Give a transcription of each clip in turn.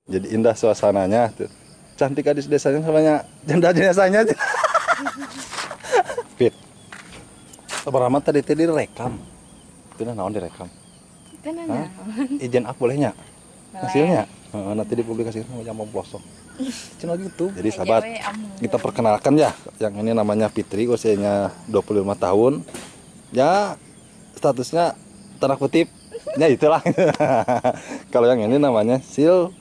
Jadi indah suasananya tuh. Cantik gadis desanya samanya janda desanya. Fit. Sabar amat tadi direkam. Itu naon direkam. Kan Hah? nanya. Izin aku bolehnya? Boleh. Hasilnya? Nanti dipublikasikan sama Jamal Pelosok. Cuma gitu. Jadi Kayak sahabat, cewek, kita perkenalkan ya. Yang ini namanya Fitri, usianya 25 tahun. Ya, statusnya tanda kutip. Ya itulah. Kalau yang ini namanya Sil.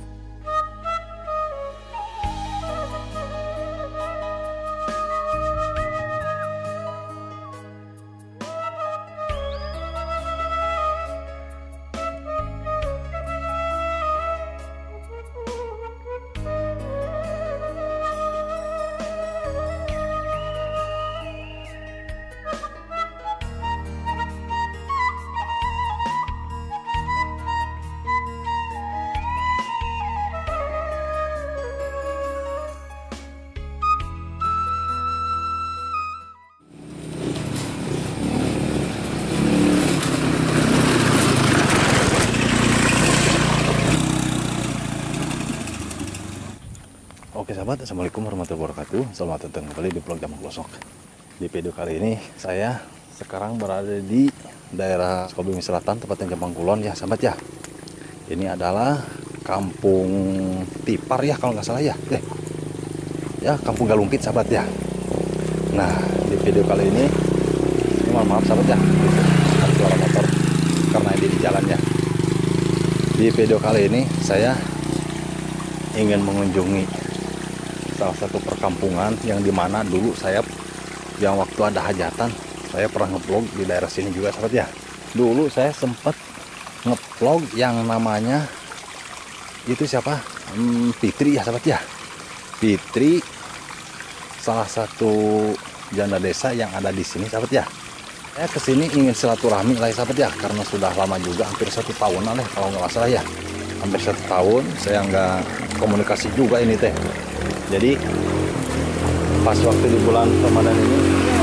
Oke sahabat, assalamualaikum warahmatullahi wabarakatuh. Selamat datang kembali di vlog Jamal Pelosok. Di video kali ini saya sekarang berada di daerah Sukabumi Selatan, tepatnya Jombang Kulon ya sahabat ya. Ini adalah Kampung Tipar ya kalau nggak salah ya. Ya Kampung Galumpit sahabat ya. Nah di video kali ini maaf sahabat ya, ada suara motor karena ini di jalan ya. Di video kali ini saya ingin mengunjungi salah satu perkampungan yang dimana dulu saya yang waktu ada hajatan saya pernah nge-vlog di daerah sini juga sahabat ya. Dulu saya sempat nge-vlog yang namanya itu siapa, Fitri ya sahabat ya. Fitri salah satu janda desa yang ada di sini sahabat ya. Saya kesini ingin silaturahmi lah ya sahabat ya, karena sudah lama juga, hampir 1 tahunan lah kalau nggak salah ya. Hampir 1 tahun saya nggak komunikasi juga ini teh. Jadi pas waktu di bulan Ramadan ini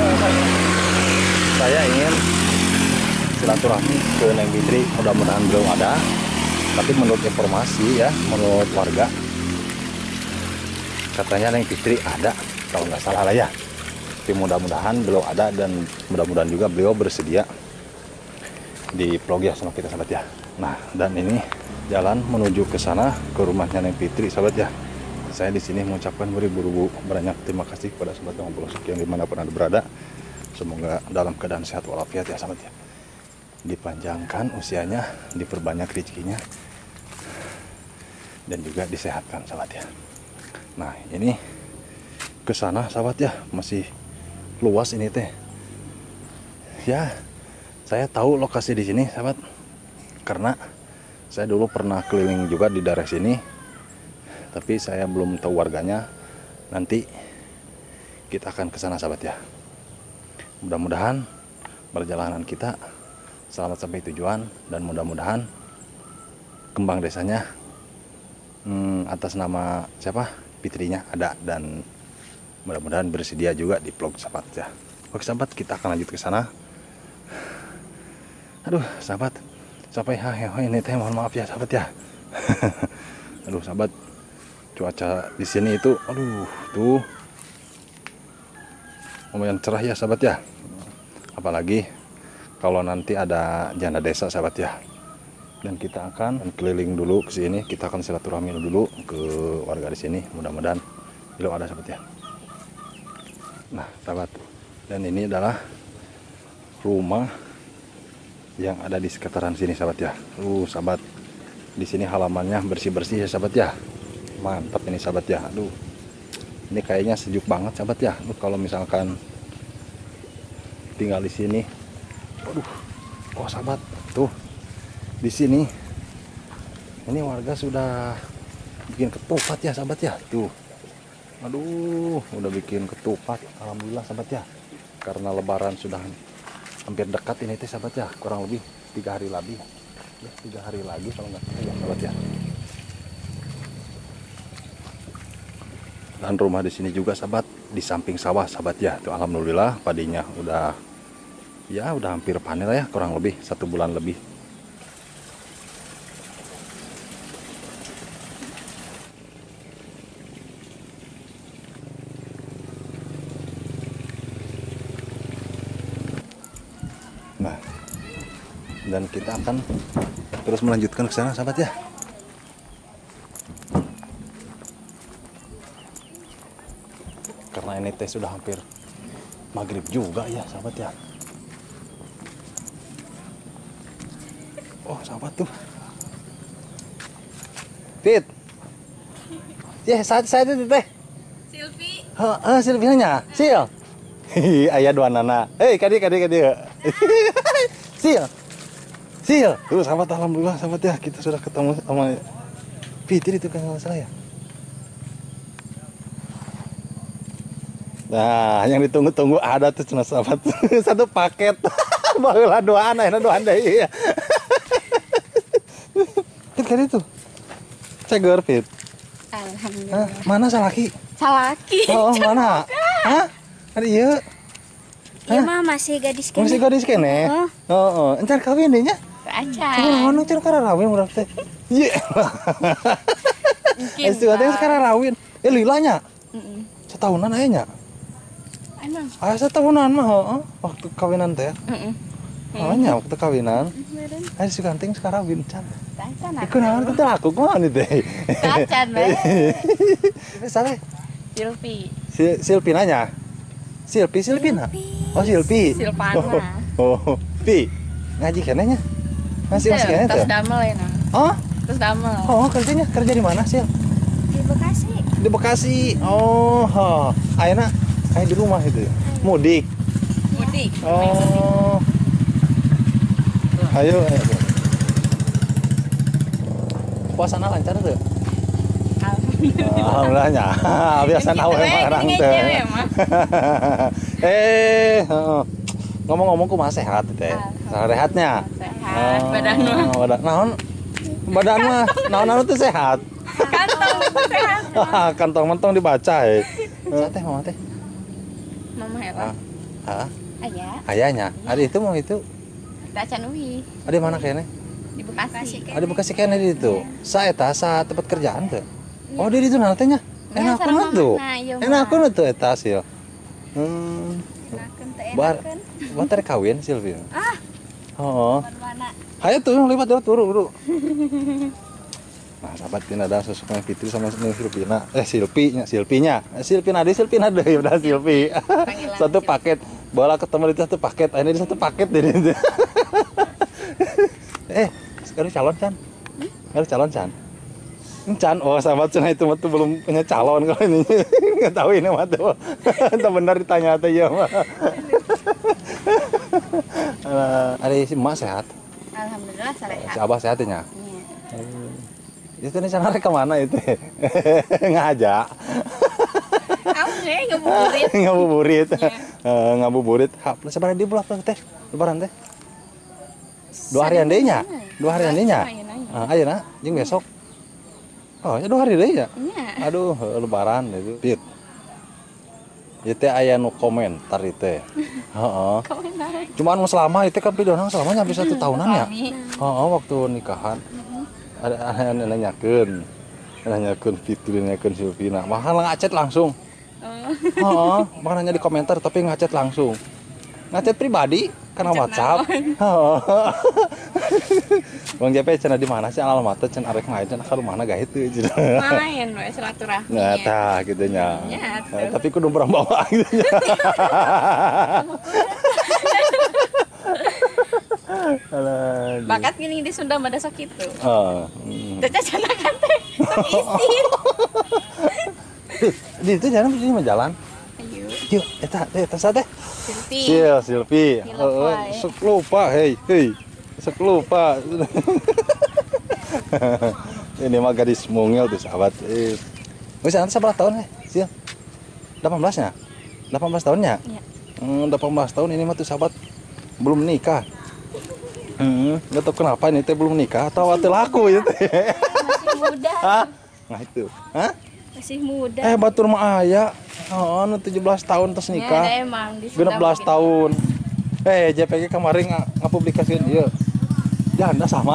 saya ingin silaturahmi ke Neng Fitri, mudah-mudahan belum ada. Tapi menurut informasi ya, menurut warga katanya Neng Fitri ada kalau nggak salah lah ya. Tapi mudah-mudahan belum ada, dan mudah-mudahan juga beliau bersedia di vlog ya sama kita sahabat ya. Nah, dan ini jalan menuju ke sana, ke rumahnya Neng Fitri sahabat ya. Saya di sini mengucapkan beribu-ribu banyak terima kasih kepada sahabat Jamal Pelosok yang dimanapun Anda berada. Semoga dalam keadaan sehat walafiat ya sahabat ya. Dipanjangkan usianya, diperbanyak rezekinya, dan juga disehatkan sahabat ya. Nah, ini ke sana sahabat ya, masih luas ini teh. Ya, saya tahu lokasi di sini sahabat, karena saya dulu pernah keliling juga di daerah sini. Tapi saya belum tahu warganya. Nanti kita akan ke sana sahabat ya. Mudah-mudahan perjalanan kita selamat sampai tujuan, dan mudah-mudahan kembang desanya atas nama siapa, Fitrinya ada, dan mudah-mudahan bersedia juga di vlog sahabat ya. Oke sahabat, kita akan lanjut ke sana. Aduh sahabat, sampai ini teh mohon maaf ya sahabat ya. Aduh sahabat, cuaca di sini itu aduh tuh lumayan cerah ya sahabat ya. Apalagi kalau nanti ada janda desa sahabat ya. Dan kita akan keliling dulu ke sini, kita akan silaturahmi dulu ke warga di sini. Mudah-mudahan belum ada sahabat ya. Nah sahabat, dan ini adalah rumah yang ada di sekitaran sini sahabat ya. Sahabat, di sini halamannya bersih-bersih ya sahabat ya. Mantap ini sahabat ya. Aduh, ini kayaknya sejuk banget sahabat ya. Kalau misalkan tinggal di sini, waduh, oh sahabat, tuh di sini ini warga sudah bikin ketupat ya sahabat ya. Tuh, aduh, udah bikin ketupat, alhamdulillah sahabat ya. Karena lebaran sudah hampir dekat ini teh sahabat ya, kurang lebih 3 hari lagi ya, 3 hari lagi kalau nggak salah ya sahabat ya. Dan rumah di sini juga sahabat, di samping sawah sahabat ya. Tuh alhamdulillah padinya udah hampir panen ya, kurang lebih 1 bulan lebih. dan kita akan terus melanjutkan ke sana sahabat ya. Karena ini teh sudah hampir maghrib juga ya sahabat ya. Oh sahabat tuh, Fit, ya saya itu teh. Silvi. Silvi nanya, Sil. Ayah dua nana. Kadi. Sil. Tuh sahabat, alhamdulillah sahabat ya, kita sudah ketemu sama Fitri itu kan nggak salah ya. Nah, yang ditunggu-tunggu ada tuh cina sahabat. Satu paket. Barulah dua anak deh. Fit kadi tuh. Ceger Fit. Alhamdulillah. Mana salaki? Salaki. Oh, mana? Hah? Ada iya. Iya mah masih gadis kene. Masih gadis kene. Oh, entar kawin deh nya. Acan. Ono cara karawin urang teh. Iya. Mungkin. Teh sekarang rawin. Lilanya. Heeh. Setahunan aya nya. Emang. Aya setahunan mah, heeh. Waktu kawinan teh. Heeh. Oh nya waktu kawinan. Aya si ganteng sekarang kawin can. Acan. Iku naon teh aku kumaha nih teh. Acan we. Salah. Silvi. Silpi nanya. Silpina. Oh Silpi. Silvana. Oh, Pi. Ngaji kenanya? Masih kene tuh. Terus damel ya nah. Oh? Terus damel. Oh, kerja di mana, Sil? Di Bekasi. Di Bekasi. Oh, ayeuna di rumah itu. Mudik. Oh. Ayo. Puasana lancar tuh? Alhamdulillahnya. Biasa nawe marang teh. Ngomong-ngomong kumaha sehat teh. Sehatnya. Sehat. Badan mah. Naon? Badan mah naon teh sehat. Kantong sehat. Kantong mentong dibaca teh mama teh. Mama Ella. Ayah. Ayahnya. Ada itu mau itu. Acan Uwi. Ada mana kene? Di Bekasi. Ada Bekasi kene di itu. Saeta sa tempat kerjaan teh. Oh, di ditu nantinya. Enak banget tuh. Enak banget tuh eta sil. Buat tarik kawin Silvi. Oh. Hayo tuh lewat turu. Nah, sahabat ini ada sosoknya Fitri sama Silvina. Silpina deh udah Silvi. Satu paket. Bola ketemu di satu paket. Ini di satu paket deh. Sekarang calon Chan. Chan, oh sahabat Chan itu mah tuh belum punya calon kalau ini. Nggak tahu ini mah tuh. Entah benar ditanya atau ya mah. Ada si emak sehat? Alhamdulillah sehat. Si abah sehatnya? Iya. Itu nih sana kemana itu? Ngajak. Ngabuburit. Ngabuburit. Sebarang di bulan teh. Lebaran teh. 2 harian deh nya. 2 harian deh nya. Ayeuna jeung besok. Oh, ya 2 hari deh ya. Aduh, lebaran itu. Pit. Ieu teh aya nu komentar ieu teh. Heeh. Cuman selama itu kan videona selama nyampe 1 tahunan ya. Heeh, waktu nikahan. Ada nanyakeun Fitri, nanyakeun Silvina. Mahal ngacet langsung. Heeh, bukan hanya di komentar tapi ngacet langsung. Ngacet pribadi karena WhatsApp. Heeh. Bang JP cenah di mana sih alamatnya cenah arek main cenah ka rumahna gah itu cenah. Main we silaturahmi. Nah, tah kitu nya. Tapi kudu bawa gitu nya. Bakat gini di Sunda mah sok kitu. Heeh. Teh canakan teh. Isin. Di itu jalan. Ayo. Yuk, eta sa teh. Silvi. Sok lupa, sok lupa. Ini mah gadis mungil tuh sahabat. Wis anta sabar tahun Sil? 18-nya? 18 tahunnya? Iya. 18 tahun ini mah tuh sahabat belum nikah. Nggak tahu kenapa ini teh belum nikah atau teh laku itu teh. Masih muda. Nah itu. Masih muda. Batur mah aya. Oh, 17 tahun terus nikah. Ya, emang di 16 tahun. JPG kemarin ngapublikasiin ieu. Janda sama.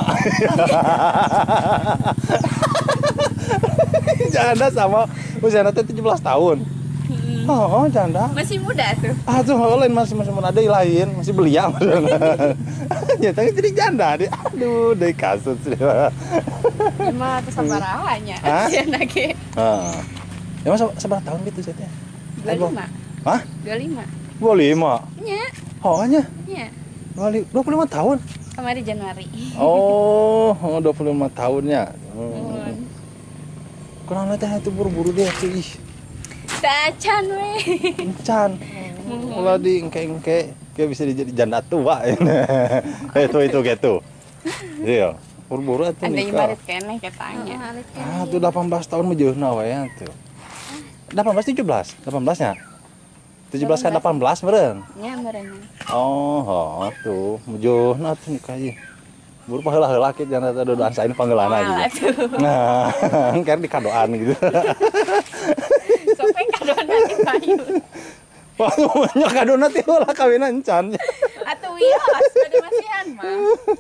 Janda sama usiana teh 17 tahun. Oh, janda. Masih muda tuh. Tuh lain masih muda lain, masih belia. Nyata jadi janda deh. Aduh, dari kasus deh. Emang atas sabarahannya. Hah? Dia nage. Heeh. Emang seberapa tahun gitu saya teh? 25. Hah? 25. 25. Nya. Oh, nya. Nya. 25 tahun. Kemarin Januari. Oh, 25 tahunnya. Nuhun. Kurang teh itu buru-buru deh tuh. Ih, Tacan we. encan. Ulah di engke-engke kayak bisa jadi janda tua. Itu gitu. Iya. Buru-buru atuh Ada nikah. ibarat keneh katanya. Tuh 18 tahun menjeunah we tuh. 18 17. 18 nya. 17 kan 18 meureun. Nya meureun. Oh, tuh menjeunah tuh nikah ieu. Buru paheula-heula kitu jangan dodoan sain panggeulana Malah gitu. tuh. Nah, kan dikadoan gitu. Sampai kadoan nanti payu. Wah, nya kadona teh ulah kawinan encan. Atuh wios ada masihan mah.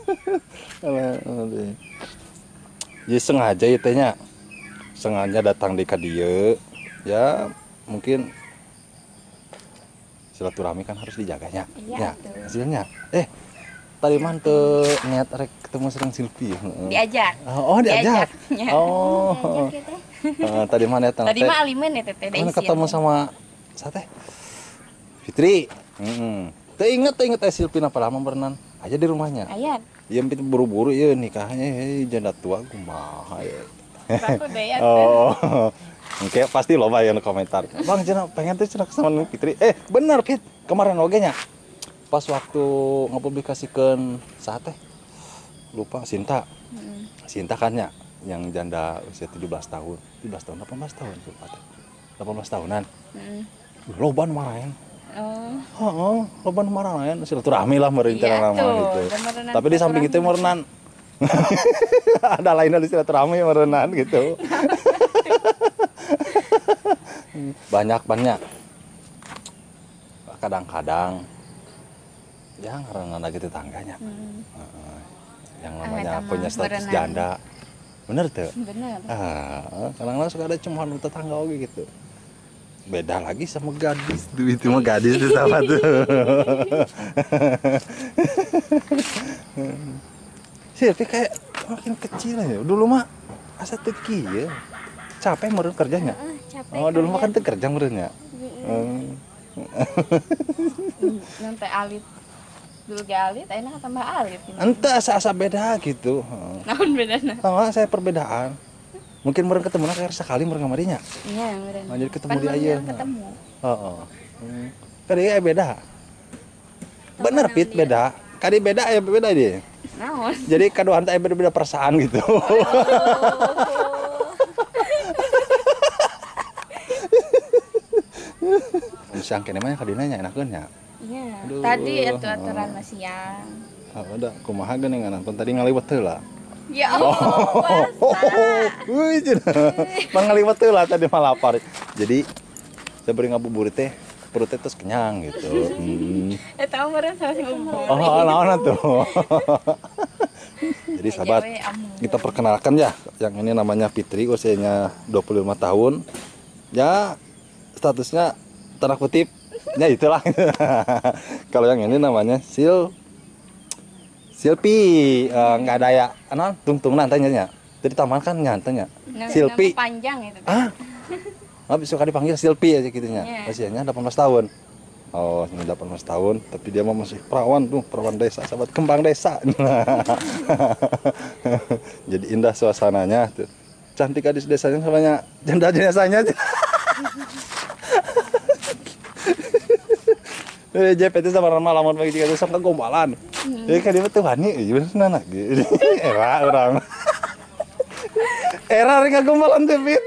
Jadi sengaja ya tehnya. Sengaja datang di ka dieu. Ya, mungkin silaturahmi kan harus dijaganya. Iya, Ya, tuh. hasilnya. Tadi mah teu niat rek ketemu sareng Silpi. Diajak. Oh, diajak. Diajaknya. Oh. Tadi mah niat Tadi mah alimen ya teteh kan ketemu sama sate Fitri. Teu inget Silpi na pernah berenang aja di rumahnya. Ayat. Ieu pitu buru-buru ieu nikahnya janda tua kumaha ya. Aku deh ya. Oh. Oke, pasti loba yang komentar. Bang cenah pengen tuh cenah sama Fitri. Bener Fit, kemarin oge nya. Pas waktu ngepublikasikeun sate. Lupa Sinta. Sinta kan nya yang janda usia 17 tahun. 17 tahun, 18 tahun lupa teh. 18 tahunan. Loba nu marahin. Heeh, loba nu marahin silaturahmi lah meureun Iya, nama tuh, gitu. beneran Tapi di samping itu meureunnan. Ada lainnya di silaturahmi meureunnan gitu. Banyak kadang-kadang ya ngaranna gitu tangganya. Yang namanya punya status janda. Bener tuh? Bener. Kadang-kadang suka ada cuma tetangga oke gitu. Beda lagi sama gadis tuh, itu mah gadis tuh sama tuh. Silpi kayak makin kecil ya. Dulu mah asa teki ya. Capek meureun kerjanya. Capek. Oh, dulu mah kan teu kerja meureun nya. Nanti alit. Dulu ge alit, ayeuna tambah alit. Ente asa-asa beda gitu. Naon bedana? Saya perbedaan. Mungkin meureun ketemu kayak sekali meureun kamarinya. Iya, meureun. Jadi ketemu di aya. Ketemu. Heeh. Kadi beda. Bener Pit beda. Kadi beda aya beda dia. Naon? Jadi kadoan teh beda-beda perasaan gitu. Siang kene mah kadina nya enakeun nya. Iya. Aduh. Tadi aturan siang. Udah kumaha geuningan nonton tadi ngaliwat heula. Ya Allah. Wih, ngaliwat heula tadi mah lapar. Jadi saya beri ngabuburit teh perut teh terus kenyang gitu. Eta meureun sama sing umur. Oh, naon tuh. Jadi sahabat, kita perkenalkan ya, yang ini namanya Fitri, usianya 25 tahun. Ya, statusnya tanda kutip, ya itulah. Kalau yang ini namanya Silpi, nggak ada ya, tungtung nantanya. Jadi taman kan nyantanya. Silpi. Panjang itu. Habis suka dipanggil Silpi aja gitunya. Yeah. Usianya 18 tahun. Oh, ini 18 tahun, tapi dia mah masih perawan tuh, perawan desa, sahabat kembang desa. Jadi indah suasananya tuh. Cantik gadis desanya namanya janda desanya. JP itu sama malam bagi tiga sama gombalan. Kan dia tuh wani, bener gitu. Era orang. Era rek gombalan teh Pit.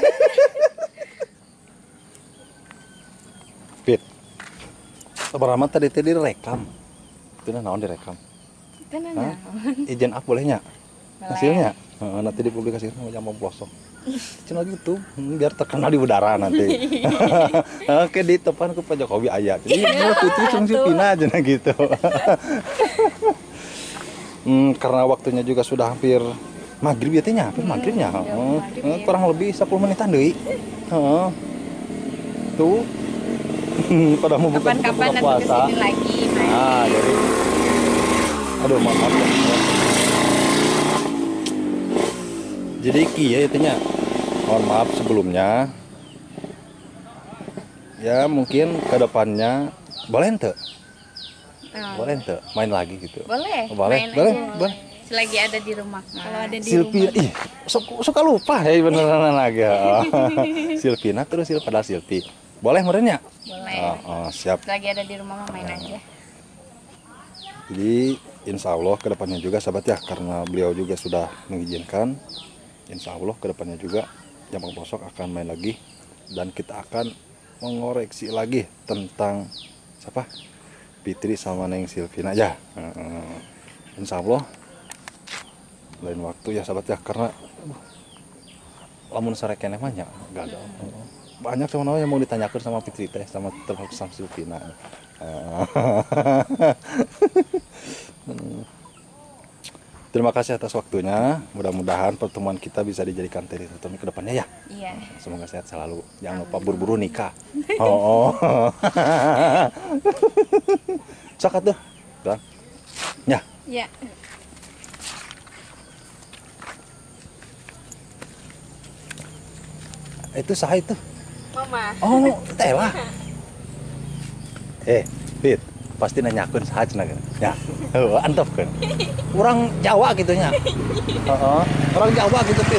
Pit. Sabaraha tadi direkam. Itu naon direkam? Itu naon? Izin bolehnya? Hasilnya? Nanti dipublikasikan sama Jambang Pelosok. Cina gitu, biar terkenal di udara nanti. Oke, di depan ku Pak Jokowi aya. Jadi Putri cuma Silpina aja gitu. Karena waktunya juga sudah hampir maghrib ya tehnya, hampir maghribnya. Kurang lebih 10 menitan deui. Tuh. Pada mau buka Kapan-kapan nanti puasa. kesini lagi main. Jadi Aduh, maaf ya. Jadi kieu itu nya. Mohon maaf sebelumnya. Ya mungkin ke depannya boleh ente? Boleh ente main lagi gitu. Boleh. Boleh, Main boleh, aja. boleh. Selagi ada di rumah. Kalau ada di Silpi, rumah. ih, suka lupa ya beneran lagi. Silpina terus pada Silpi. Boleh merenya? Boleh. Siap. Selagi ada di rumah mah main aja. Jadi insya Allah kedepannya juga sahabat ya, karena beliau juga sudah mengizinkan. Insya Allah kedepannya juga Jambang Pelosok akan main lagi dan kita akan mengoreksi lagi tentang siapa Fitri sama Neng Silvina ya. Insya Allah lain waktu ya sahabat ya, karena lamun sarekeneh mah nya gagal. Banyak sebenarnya yang mau ditanyakan sama Fitri teh sama termasuk sama Silvina. Terima kasih atas waktunya. Mudah-mudahan pertemuan kita bisa dijadikan teritori ke depannya ya. Iya. Semoga sehat selalu. Jangan lupa buru-buru nikah. Oh. Sok atuh. Tuh. Ya. Iya. Itu saha itu? Mama. Oh, Tela. Fit, pasti nanyakeun saha cenah kan. Ya. Heuh, antep kan. Orang Jawa gitu nya. Heeh. Orang Jawa gitu, Fit.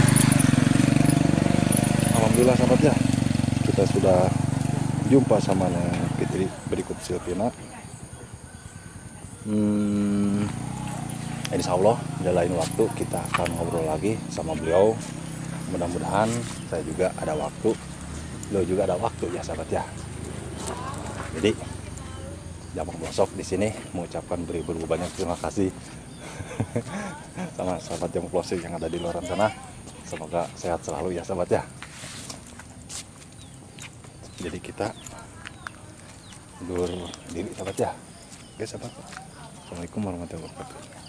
Alhamdulillah sahabat ya. Kita sudah jumpa sama Neng Fitri berikut Silvina. Insya Allah di lain waktu kita akan ngobrol lagi sama beliau. Mudah-mudahan saya juga ada waktu, beliau juga ada waktu ya sahabat ya. Jadi Jambang Pelosok di sini mengucapkan beribu-ribu banyak terima kasih sama sahabat Jambang Pelosok yang ada di luar sana. Semoga sehat selalu ya sahabat ya. Jadi kita undur diri sahabat ya. Oke sahabat. Assalamualaikum warahmatullahi wabarakatuh.